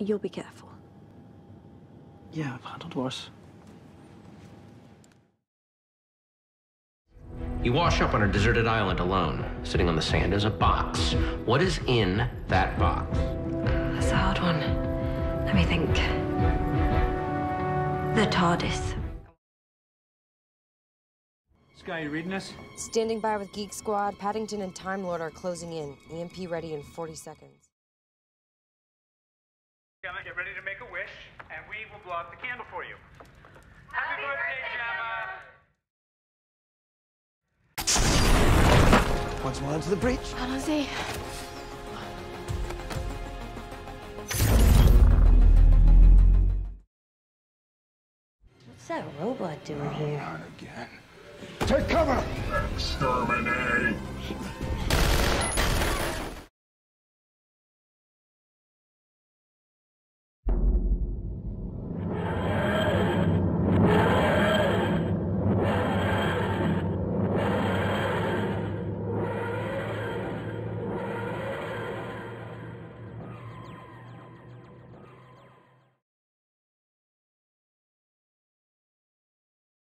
You'll be careful. Ja, we gaan tot dwars. You wash up on a deserted island alone. Sitting on the sand is a box. What is in that box? That's a hard one. Let me think. The TARDIS. Sky, you reading this? Standing by with Geek Squad. Paddington and Time Lord are closing in. EMP ready in 40 seconds. Gemma, get ready to make a wish, and we will blow out the candle for you. Happy birthday, Gemma! Once more into the breach. Allons-y. What's that robot doing here? Not again. Take cover! Exterminate!